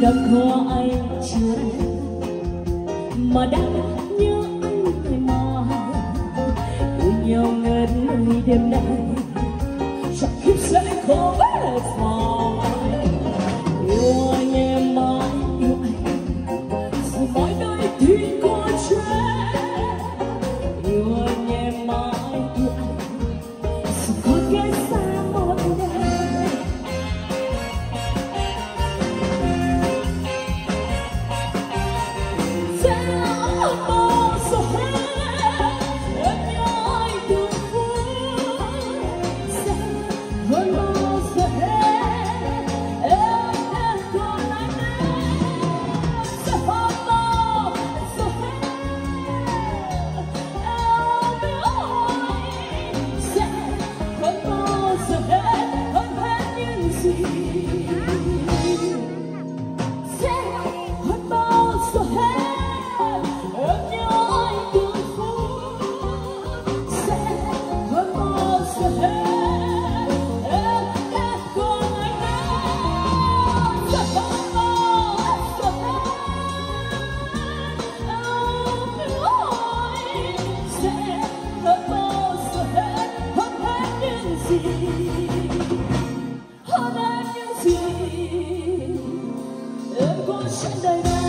đã có anh chưa mà đã nhớ anh ngày mai yêu nhau ngất ngây đêm nay chẳng kiếp sẽ khó về phai yêu anh em mãi yêu anh dù mọi nơi thì có chết yêu anh em mãi yêu anh dù có cách xa một ngày sẽ không bao giờ hết em nhớ anh từng phút sẽ không bao giờ hết em còn anh sẽ không bao giờ hết em nhớ anh sẽ không bao giờ hết hơn hết những gì sẽ không bao giờ hết em nhớ anh từng phút sẽ không bao giờ hết em còn anh sẽ không bao giờ hết em nhớ anh sẽ không bao giờ hết hơn hết những gì hơn hết những gì em có trên đời này.